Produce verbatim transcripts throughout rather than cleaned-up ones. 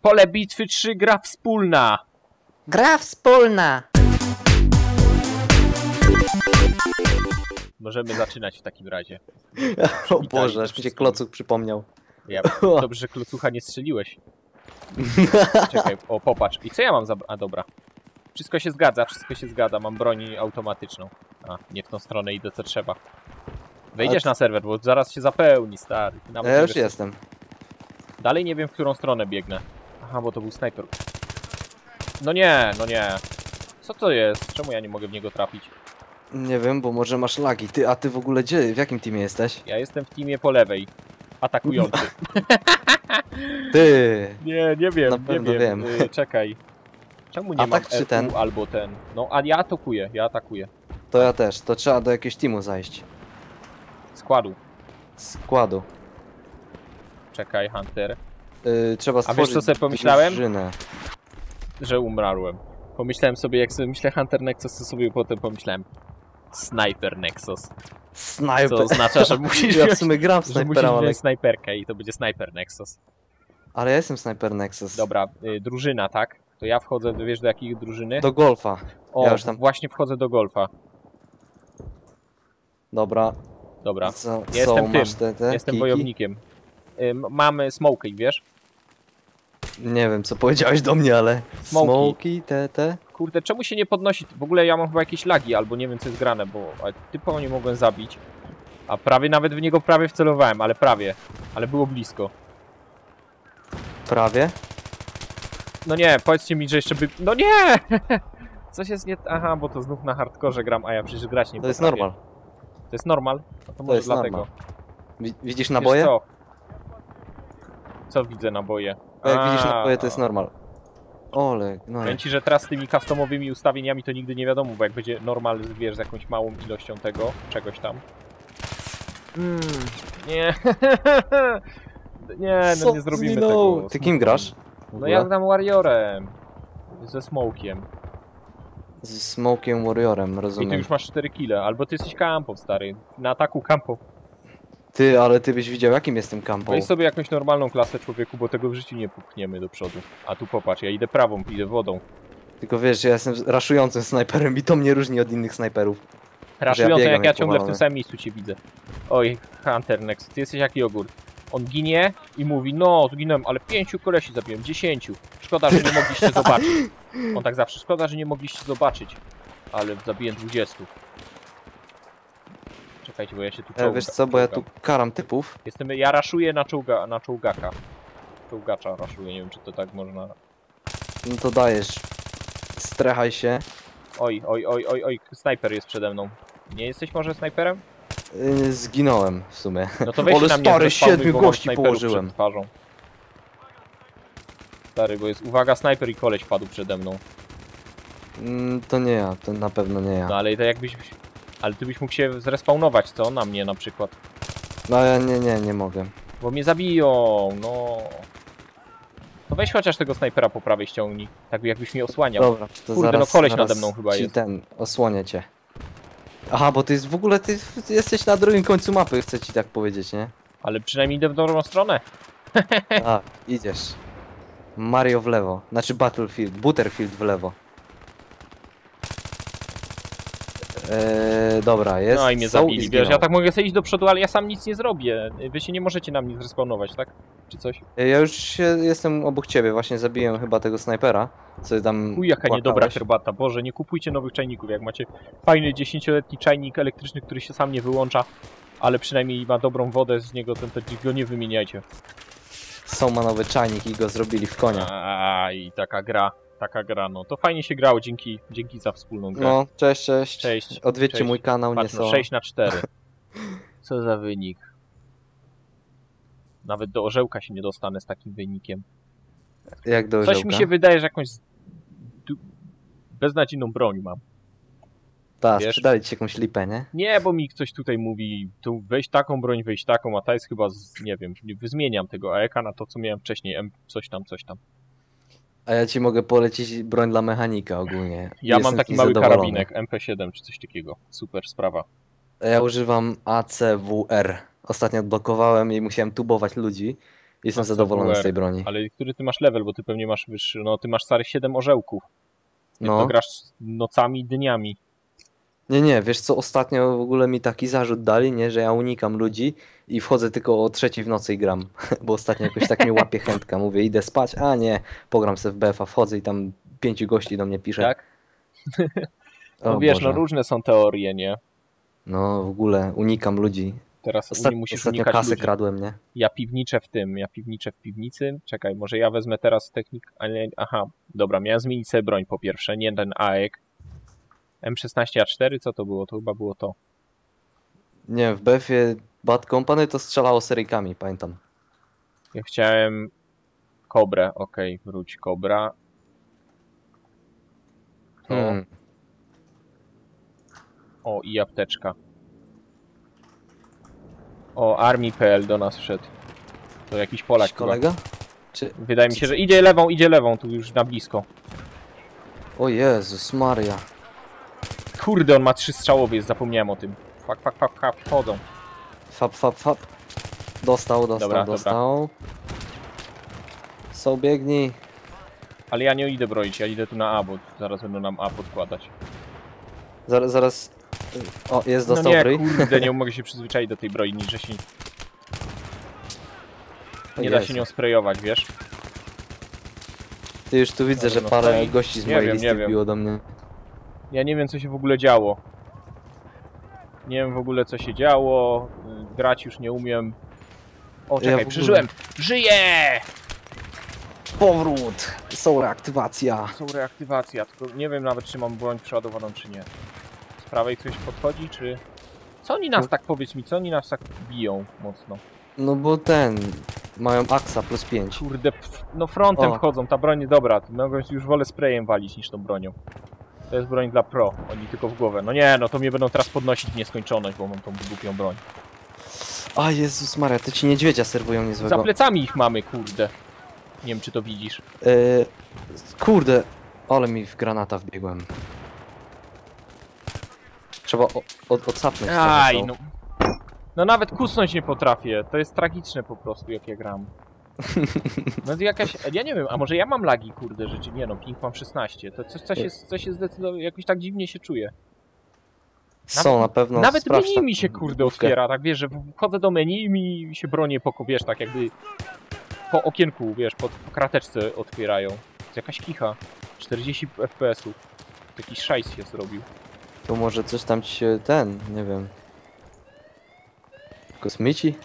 Pole bitwy trzy, gra wspólna. Gra wspólna. Możemy zaczynać w takim razie. O Boże, aż mi się klocuch przypomniał. Ja, dobrze, że klocucha nie strzeliłeś. Czekaj, o popatrz. I co ja mam za... A dobra. Wszystko się zgadza, wszystko się zgadza. Mam broń automatyczną. A, nie w tą stronę idę co trzeba. Wejdziesz A... na serwer, bo zaraz się zapełni, stary. Nawet ja już wiesz, jestem. Dalej nie wiem, w którą stronę biegnę. Aha, bo to był snajper. No nie, no nie. Co to jest? Czemu ja nie mogę w niego trafić? Nie wiem, bo może masz lagi. Ty, a ty w ogóle gdzie? W jakim teamie jesteś? Ja jestem w teamie po lewej. Atakujący. Ty! Nie, nie wiem, Na nie pewno wiem. wiem. Yy, czekaj. Czemu nie Atak mam czy R U ten? albo ten? No, a ja atakuję, ja atakuję. To ja też. To trzeba do jakiegoś teamu zajść. Składu. Składu. Czekaj, Hunter. Yy, trzeba A stworzyć wiesz co sobie pomyślałem? drużynę. Że umarłem. Pomyślałem sobie, jak sobie myślę Hunter Nexus, to sobie potem pomyślałem Sniper Nexus. Snajper. Co oznacza, że musisz Ja w wziąć, sumie gram w że snajpera, musisz ale... wziąć snajperkę i to będzie Sniper Nexus. Ale ja jestem Sniper Nexus. Dobra, y, drużyna, tak? To ja wchodzę, wiesz do jakiej drużyny? Do golfa. O, ja już tam... właśnie wchodzę do golfa. Dobra. Dobra, Co, jestem są, tym, masz te, te jestem kiki? wojownikiem. Y, mamy smoke, wiesz? Nie wiem, co powiedziałeś do mnie, ale... Smoki. Smoki, te, te? Kurde, czemu się nie podnosi? W ogóle ja mam chyba jakieś lagi, albo nie wiem co jest grane, bo typowo nie mogłem zabić. A prawie nawet w niego prawie wcelowałem, ale prawie. Ale było blisko. Prawie? No nie, powiedzcie mi, że jeszcze by... No nie! Coś jest nie... Aha, bo to znów na hardkorze gram, a ja przecież grać nie To jest potrafię. normal. To jest normal? No to, To może jest dlatego. normal. Wi widzisz Wiesz naboje? co? Co widzę naboje? Jak A, widzisz naboje, to jest normal. Ole, no Powiem ci, że teraz z tymi customowymi ustawieniami to nigdy nie wiadomo, bo jak będzie normal, wiesz, z jakąś małą ilością tego, czegoś tam. Mm, nie. nie, no nie zrobimy tego. Ty kim grasz? No ja gram Warriorem. Ze Smokiem. Z Smokiem Warriorem, I rozumiem. ty już masz cztery kile, albo ty jesteś kampą, stary. Na ataku kampą. Ty, ale ty byś widział, jakim jestem kampą. Weź sobie jakąś normalną klasę, człowieku, bo tego w życiu nie popchniemy do przodu. A tu popatrz, ja idę prawą, idę wodą. Tylko wiesz, ja jestem raszującym snajperem i to mnie różni od innych snajperów. Raszujące, ja jak ja jak ciągle w tym powalony. samym miejscu cię widzę. Oj, Hunter Next, ty jesteś jak jogurt. On ginie i mówi, no zginąłem, ale pięciu kolesi zabiłem, dziesięciu. Szkoda, że nie mogliście zobaczyć. On tak zawsze, szkoda, że nie mogliście zobaczyć. Ale zabiłem dwudziestu. Czekajcie, bo ja się tu E, czołgam. wiesz co, bo ja tu karam typów. Jestem, ja raszuję na, czołga, na czołgaka. Czołgacza raszuję, nie wiem czy to tak można... No to dajesz. Strechaj się. Oj, oj, oj, oj, oj, snajper jest przede mną. Nie jesteś może snajperem? Yy, zginąłem w sumie. No to weź Ale na mnie stary, zespawnuj, siedmiu bo mam gości snajperów położyłem. przed twarzą. Stary, bo jest, uwaga, snajper i koleś padł przede mną. Mm, to nie ja, to na pewno nie ja. No ale to jakbyś... Ale ty byś mógł się zrespawnować, co? Na mnie na przykład. No ja nie, nie, nie mogę. Bo mnie zabiją, no... No weź chociaż tego snajpera po prawej ściągnij. Tak jakbyś mnie osłaniał. Dobra, to Kurde, zaraz, no koleś zaraz nade mną chyba ci jest. ten, osłonię cię. Aha, bo ty jest w ogóle, ty, ty jesteś na drugim końcu mapy, chcę ci tak powiedzieć, nie? Ale przynajmniej idę w dobrą stronę. A, idziesz. Mario w lewo, znaczy Battlefield, Butterfield w lewo. Eee, dobra, jest. No i mnie są zabili, wiesz, zginął. ja tak mogę sobie iść do przodu, ale ja sam nic nie zrobię. Wy się nie możecie na mnie zrespawnować, tak? Czy coś? Ja już się, jestem obok ciebie, właśnie zabiłem chyba tego snajpera, co tam Uj, jaka płakałeś. niedobra herbata. Boże, nie kupujcie nowych czajników. Jak macie fajny dziesięcioletni czajnik elektryczny, który się sam nie wyłącza, ale przynajmniej ma dobrą wodę z niego, to, to go nie wymieniajcie. Są ma nowy czajnik i go zrobili w konia. A i taka gra, taka gra, no to fajnie się grało, dzięki, dzięki za wspólną grę. No, cześć, cześć. Cześć. Odwiedźcie Cześć. mój kanał, Patrz, nie no są. sześć na cztery. Co za wynik. Nawet do orzełka się nie dostanę z takim wynikiem. Jak do Coś orzełka? mi się wydaje, że jakąś du- beznadziejną broń mam. Tak, wiesz? sprzedali ci jakąś lipę, nie? Nie, bo mi ktoś tutaj mówi, tu weź taką broń, weź taką, a ta jest chyba, z, nie wiem, zmieniam tego A E K na to, co miałem wcześniej, M, coś tam, coś tam. A ja ci mogę polecić broń dla mechanika ogólnie. Ja Jestem mam z taki niej mały zadowolony. karabinek, M P siedem czy coś takiego, super sprawa. Ja używam A C W R. Ostatnio odblokowałem i musiałem tubować ludzi, Jestem A co, zadowolony z W R? tej broni. Ale który ty masz level, bo ty pewnie masz wyższy, no ty masz stary siedem orzełków. Jak to No. grasz nocami i dniami. Nie, nie, wiesz co, ostatnio w ogóle mi taki zarzut dali, nie, że ja unikam ludzi i wchodzę tylko o trzeciej w nocy i gram. Bo ostatnio jakoś tak mnie łapie chętka. Mówię, idę spać, a nie, pogram sobie w B F A, wchodzę i tam pięciu gości do mnie pisze. Tak? O No wiesz, Boże. no różne są teorie, nie? No w ogóle unikam ludzi. Teraz Ostat... nie musisz Ostatnio unikać kasę ludzi. kradłem, nie? Ja piwniczę w tym, ja piwniczę w piwnicy. Czekaj, może ja wezmę teraz technik... Ale... Aha, dobra, miałem zmienić sobie broń po pierwsze, nie ten A E K. M szesnaście A cztery, co to było? To chyba było to. Nie wiem, w B F-ie Bad Company to strzelało seryjkami, pamiętam. Ja chciałem... Kobrę, okej, okay, wróć, kobra. To... Hmm. O, i apteczka. O, Armii kropka P L do nas wszedł. To jakiś Polak Jakiś kolega? Czy... chyba. Wydaje mi się, że idzie lewą, idzie lewą, tu już na blisko. O Jezus Maria. Kurde, on ma trzy strzałowiec, zapomniałem o tym. Fak, fak, fak, fak, wchodzą. Fap, fap, fap. Dostał, dostał, Dobra, dostał. So biegnij. Ale ja nie idę broić, ja idę tu na A, bo zaraz będą nam A podkładać. Zaraz, zaraz. O, jest, No dostał nie, bryj. kurde, nie mogę się przyzwyczaić do tej broi, że się... O Nie da Jezu. się nią sprayować, wiesz? Ty już tu widzę, że No, parę stoi. gości z Nie mojej wiem, listy nie wiem. wbiło do mnie. Ja nie wiem, co się w ogóle działo. Nie wiem w ogóle, co się działo. Grać już nie umiem. O, Ja czekaj, w ogóle- przeżyłem! Żyję! Powrót! Są reaktywacja. Są reaktywacja, tylko nie wiem nawet, czy mam broń przeładowaną, czy nie. Z prawej ktoś podchodzi, czy... Co oni nas tak, powiedz mi, co oni nas tak biją mocno? No bo ten. Mają aksa plus pięć. Kurde, pf, no frontem O. wchodzą, ta broń dobra, mogę już wolę sprayem walić niż tą bronią. To jest broń dla pro, oni tylko w głowę. No nie, no to mnie będą teraz podnosić w nieskończoność, bo mam tą głupią broń. A Jezus Maria, to ci niedźwiedzia serwują niezłego. Za plecami ich mamy, kurde. Nie wiem, czy to widzisz. Yy, kurde, ale mi w granata wbiegłem. Trzeba o, od, odsapnąć. Aj, trochę no. No nawet kusnąć nie potrafię, to jest tragiczne po prostu, jak ja gram. No to jakaś, ja nie wiem, a może ja mam lagi, kurde, że nie no, ping mam szesnaście, to coś, coś jest, coś jest zdecydowanie, jakoś tak dziwnie się czuję. to. Są na pewno. Nawet sprawdź menu tak mi się, kurde, główkę. otwiera, tak wiesz, że wchodzę do menu i mi się bronie po, wiesz, tak jakby po okienku, wiesz, po, po krateczce otwierają. To jakaś kicha, czterdzieści F P S ów, jakiś szajs się zrobił. To może coś tam ci się ten, nie wiem. Kosmici?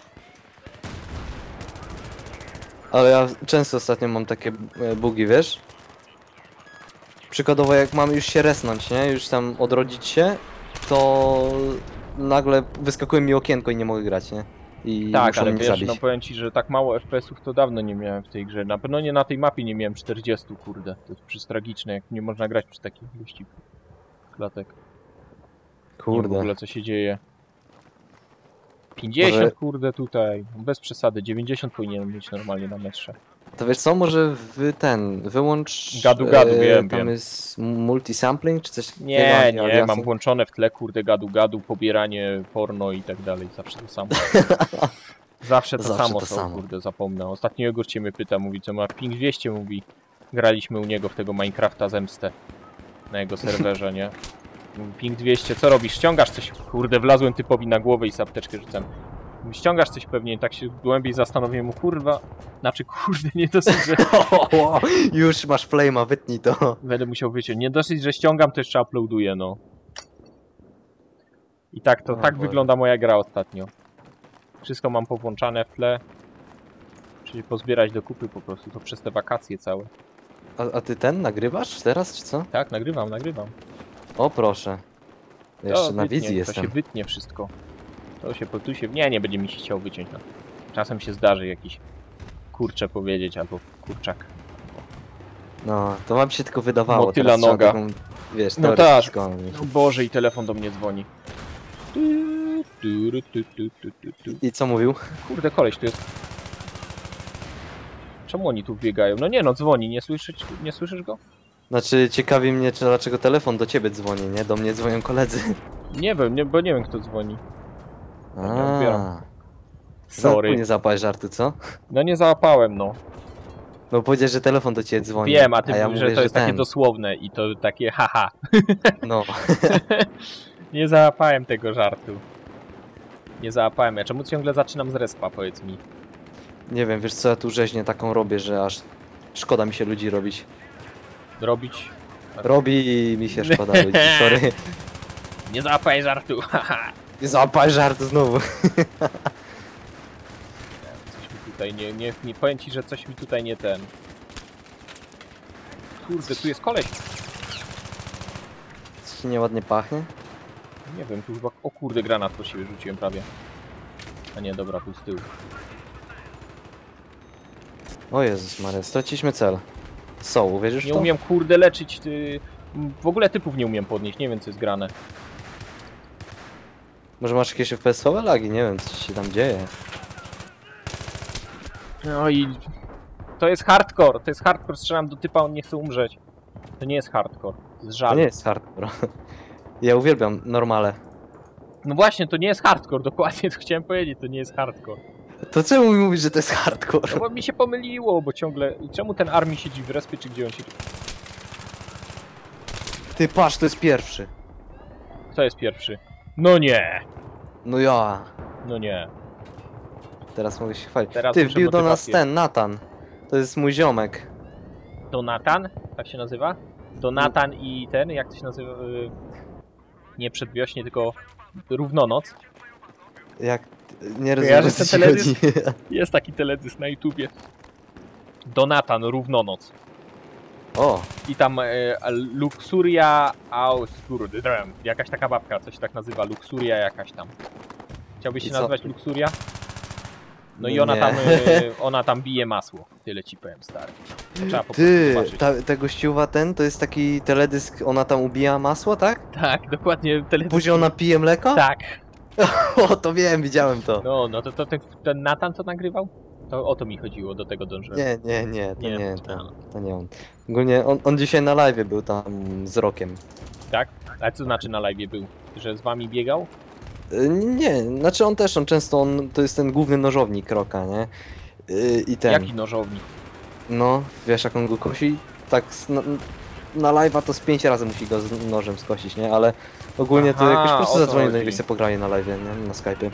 Ale ja często ostatnio mam takie e, bugi, wiesz? Przykładowo jak mam już się resnąć, nie? Już tam odrodzić się, to nagle wyskakuje mi okienko i nie mogę grać, nie? I Tak, muszą ale mnie wiesz, zabić. no powiem ci, że tak mało F P S ów to dawno nie miałem w tej grze. Na pewno nie na tej mapie nie miałem czterdzieści, kurde. To jest przecież tragiczne, jak nie można grać przy takich ilości klatek. Nie wiem w Kurde. ogóle co się dzieje. pięćdziesiąt, Może- kurde, tutaj. Bez przesady, dziewięćdziesiąt powinienem mieć normalnie na metrze. To wiesz co, może wy ten, wyłącz... Gadu, gadu, e, wiem, Tam wiem. jest multisampling, czy coś takiego? Nie, nie, aliasy? mam włączone w tle, kurde, gadu, gadu, pobieranie porno i tak dalej. Zawsze to samo. Zawsze to Zawsze samo to są, samo. kurde, zapomnę. Ostatnio Jogurt cię mnie pyta, mówi, co ma ping dwieście, mówi. Graliśmy u niego w tego Minecrafta Zemstę. Na jego serwerze, nie? Mówi, ping dwieście, co robisz? Ściągasz coś? Kurde, wlazłem typowi na głowę i sapteczkę rzucam. Mówi, ściągasz coś pewnie, tak się głębiej zastanowiłem mu, kurwa. Znaczy, kurde, nie dosyć, że O, już masz flame'a, wytnij to. będę musiał wyciąć. Nie dosyć, że ściągam, to jeszcze uploaduję, no. I tak to, O tak Boże. wygląda moja gra ostatnio. Wszystko mam powłączane w tle. Czyli pozbierać do kupy po prostu, to przez te wakacje całe. A, a ty ten nagrywasz teraz, czy co? Tak, nagrywam, nagrywam. O proszę. Jeszcze To na wytnie, wizji To jestem. się wytnie wszystko. To się, tu się, nie, nie będzie mi się chciał wyciąć. No. Czasem się zdarzy jakiś kurczę powiedzieć, albo kurczak. No, to wam się tylko wydawało. Motyla teraz trzeba noga. Taką, wiesz, No teorię tak. fiskalną mieć. No Boże, i telefon do mnie dzwoni. Tu, tu, tu, tu, tu, tu, tu. I co mówił? Kurde, koleś tu jest. Czemu oni tu biegają? No nie no, dzwoni, nie słyszysz, nie słyszysz go? Znaczy, ciekawi mnie, czy dlaczego telefon do ciebie dzwoni, nie? Do mnie dzwonią koledzy. Nie wiem, nie, bo nie wiem kto dzwoni. nie odbieram. A, Sorry. Nie załapałeś żartu, co? No nie załapałem, no. No powiedziałeś, że telefon do ciebie dzwoni. Wiem, a ty ja mówisz, mówię, że to jest takie ten. dosłowne i to takie haha. No. Nie załapałem tego żartu. Nie załapałem. Ja czemu ciągle zaczynam z respa, powiedz mi. Nie wiem, wiesz co, ja tu rzeźnię taką robię, że aż szkoda mi się ludzi robić. Robić? Robi mi się szkoda ludzi, sorry. Nie załapaj żartu, haha. Nie załapałeś żartu znowu. Coś mi tutaj nie, nie, nie... Powiem ci, że coś mi tutaj nie ten... Kurde, tu jest koleś. Coś nieładnie pachnie? Nie wiem, tu chyba... O kurde, granat po siebie rzuciłem prawie. A nie, dobra, tu z tyłu. O Jezus Maria, straciliśmy cel. Są, uwierzysz w Nie to? umiem kurde leczyć, ty... W ogóle typów nie umiem podnieść, nie wiem co jest grane. Może masz jakieś F P S-owe lagi? Nie wiem, co się tam dzieje. No i... To jest hardcore, to jest hardcore, strzelam do typa, on nie chce umrzeć. To nie jest hardcore, to jest To żal. nie jest hardcore. Ja uwielbiam normale. No właśnie, to nie jest hardcore, dokładnie to chciałem powiedzieć, to nie jest hardcore. To czemu mi mówisz, że to jest hardcore? No bo mi się pomyliło, bo ciągle... I czemu ten army siedzi w respie, czy gdzie on siedzi? Ty patrz, to jest pierwszy. Kto jest pierwszy? No nie! No ja. No nie. Teraz mogę się chwalić. Teraz Ty, muszę wbił do nas motywację. ten, Natan. To jest mój ziomek. Donatan? Tak się nazywa? Donatan i ten, jak to się nazywa? Yy, Nie przedwiośnie, tylko równonoc. Jak... Nie Kojarzysz rozumiem, co ten ci teledysk? chodzi. Jest taki teledysk na YouTubie. Donatan, równonoc. O, I tam e, Luxuria Ausgurdrem. Jakaś taka babka, coś tak nazywa. Luxuria jakaś tam. Chciałbyś I się co? nazywać Luxuria? No i Nie. ona tam, e, ona tam bije masło. Tyle ci powiem, stary. To trzeba po ty, prostu zobaczyć. ta, ta gościuwa ten, to jest taki teledysk, ona tam ubija masło, tak? Tak, dokładnie teledysk. Później ona pije mleko? Tak. O, to wiem, widziałem to. No, no to, to ten, ten Nathan co nagrywał? To o to mi chodziło, do tego dążyłem. Nie, nie, nie, to Nie, nie, to- to, to nie on. Ogólnie on, on dzisiaj na live był tam z Rokiem. Tak? A co znaczy na live był? Że z wami biegał? Y, Nie, znaczy on też, on często, on, to jest ten główny nożownik Roka, nie? Y, I ten, Jaki nożownik? no, wiesz jak on go kosi? Tak s- na, na live'a to z pięć razy musi go z nożem skosić, nie? Ale ogólnie to Aha, jakoś po o prostu to zadzwonił do chodzi. niego i sobie pograli na live, nie? Na Skype'ie.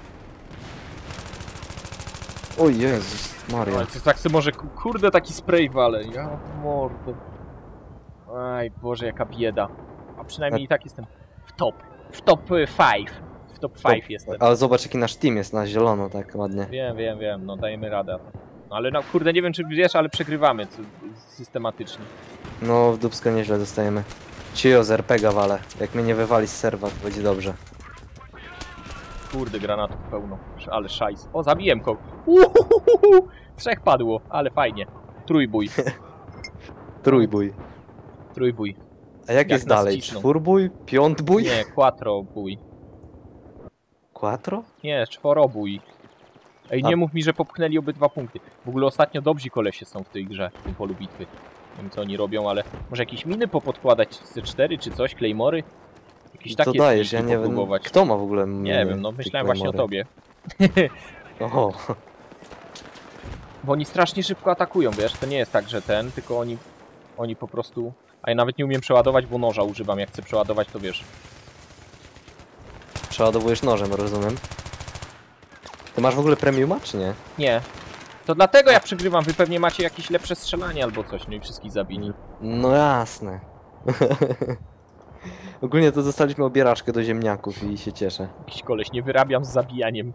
O Jezus Maria. No, to tak sobie może, kurde, taki spray wale. Ja mordo. Aj Boże, jaka bieda. A przynajmniej i tak jestem w top. W top pięć. W top pięć jestem. Ale zobacz jaki nasz team jest na zielono, tak ładnie. Wiem, wiem, wiem, no dajemy radę. No ale no kurde, nie wiem czy wiesz, ale przegrywamy co, systematycznie. No w dupsko nieźle dostajemy. Cio z er pe ga wale. Jak mnie nie wywali z serwa, to będzie dobrze. Kurde, granatów pełno. Ale szajs. O, zabiłem kogoś. Uhuhuhu. Trzech padło, ale fajnie. Trójbój. Trójbój. Trójbój. A jak, Jak jest nas dalej? cisną. Czwórbój? Piątbój? Nie, quattrobój. Quattro? Nie, czworobój. Ej, nie A- mów mi, że popchnęli obydwa punkty. W ogóle ostatnio dobrzy kolesie są w tej grze, w tym polu bitwy. Nie wiem co oni robią, ale może jakieś miny popodkładać, C cztery czy coś, Claymory? Jakieś Co takie dajesz? Ja triki nie wiem. popróbować. Kto ma w ogóle Nie miny, wiem, no te myślałem właśnie o Claymore'y? tobie. Oho. Bo oni strasznie szybko atakują, wiesz? To nie jest tak, że ten, tylko oni... Oni po prostu... A ja nawet nie umiem przeładować, bo noża używam. Jak chcę przeładować, to wiesz. Przeładowujesz nożem, rozumiem. Ty masz w ogóle premiuma, czy nie? Nie. To dlatego ja przegrywam. Wy pewnie macie jakieś lepsze strzelanie albo coś, no i wszystkich zabili. No jasne. Ogólnie to dostaliśmy obieraczkę do ziemniaków i się cieszę. Jakiś koleś, nie wyrabiam z zabijaniem.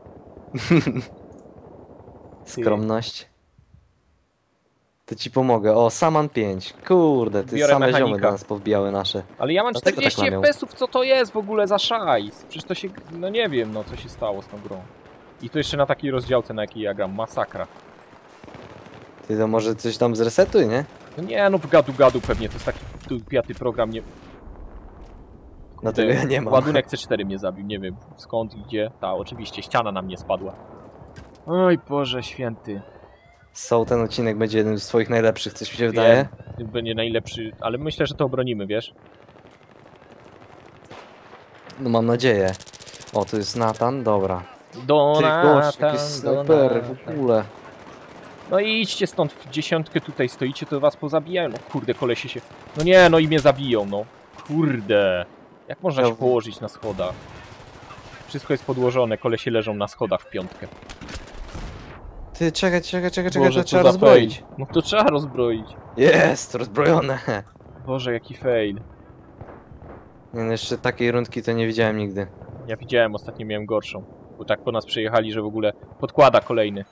Skromność. To ci pomogę. O, Saman pięć. Kurde, ty Biorę same mechanika. ziomy do nas powbijały nasze. Ale ja mam Dlatego tak czterdzieści lamią. F P S ów, co to jest w ogóle za szajs? Przecież to się... No nie wiem, no co się stało z tą grą. I to jeszcze na takiej rozdziałce, na jakiej ja gram. Masakra. Ty to może coś tam zresetuj, nie? No nie, no w gadu gadu pewnie, to jest taki tu piaty program, nie... Dlatego ja nie mam. Ładunek C cztery mnie zabił, nie wiem skąd i gdzie. Ta, oczywiście, ściana na mnie spadła. Oj Boże święty. Są, ten odcinek będzie jednym z twoich najlepszych, coś mi się wydaje. Wiem, będzie najlepszy, ale myślę, że to obronimy, wiesz? No mam nadzieję. O, tu jest Nathan, dobra. Ty Donatan, gość, jakieś snajpery w Donatan. ogóle. No i idźcie stąd, w dziesiątkę tutaj stoicie, to was pozabijają. No kurde, kolesie się... No nie, no i mnie zabiją, no. Kurde. Jak można Ja się w- położyć na schodach? Wszystko jest podłożone, kolesie leżą na schodach w piątkę. Ty, czekaj, czekaj, czekaj, czekaj, Boże, to co trzeba za rozbroić. fail. No to trzeba rozbroić. Jest, rozbrojone. Boże, jaki fail. Nie, no jeszcze takiej rundki to nie widziałem nigdy. Ja widziałem, ostatnio miałem gorszą. Bo tak po nas przejechali, że w ogóle podkłada kolejny.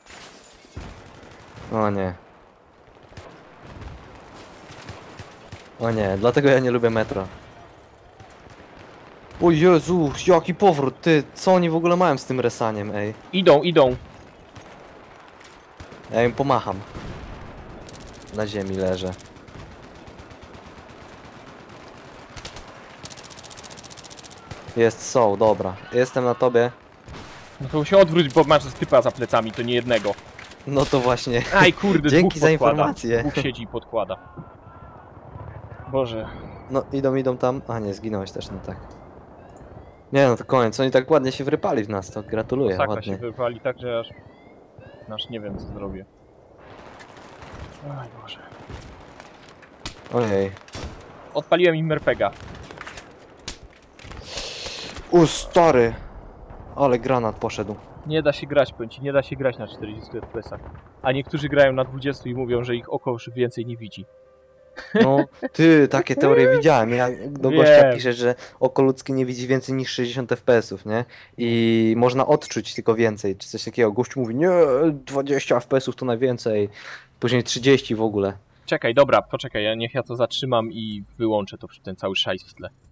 O nie. O nie, dlatego ja nie lubię metra. O Jezu, jaki powrót, ty, co oni w ogóle mają z tym resaniem, ej? Idą, idą. Ja im pomacham. Na ziemi leżę. Jest, są, dobra. Jestem na tobie. No to się odwróć, bo masz typa za plecami, to nie jednego. No to właśnie. Aj kurde, Dzięki dwóch za podkłada. informację. Dwóch siedzi i podkłada. Boże. No idą, idą tam. A nie, zginąłeś też, no tak. Nie no to koniec, oni tak ładnie się wrypali w nas, to gratuluję, Masakra się ładnie. wywali tak, że aż... Aż nie wiem co zrobię. Oj Boże. Ojej. Odpaliłem im erpega. U stary! Ale granat poszedł. Nie da się grać, powiem ci, nie da się grać na czterdziestu F P S-ach. A niektórzy grają na dwudziestu i mówią, że ich oko już więcej nie widzi. No, ty, takie teorie widziałem. Ja do gościa Wiem. piszę, że oko ludzkie nie widzi więcej niż sześćdziesiąt F P S-ów, nie? I można odczuć tylko więcej, czy coś takiego. Gościu mówi, nie, dwadzieścia F P S-ów to najwięcej. Później trzydzieści w ogóle. Czekaj, dobra, poczekaj, ja niech ja to zatrzymam i wyłączę to ten cały szajs w tle.